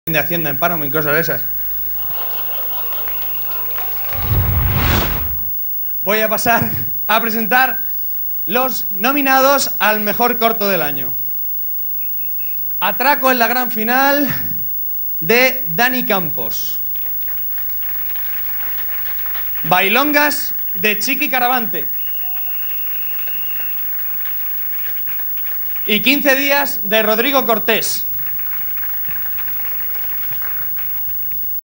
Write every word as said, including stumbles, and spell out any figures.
de Hacienda en Páramo y cosas de esas. Voy a pasar a presentar los nominados al mejor corto del año. Atraco en la gran final de Dani Campos. Bailongas de Chiqui Caravante. Y quince días de Rodrigo Cortés.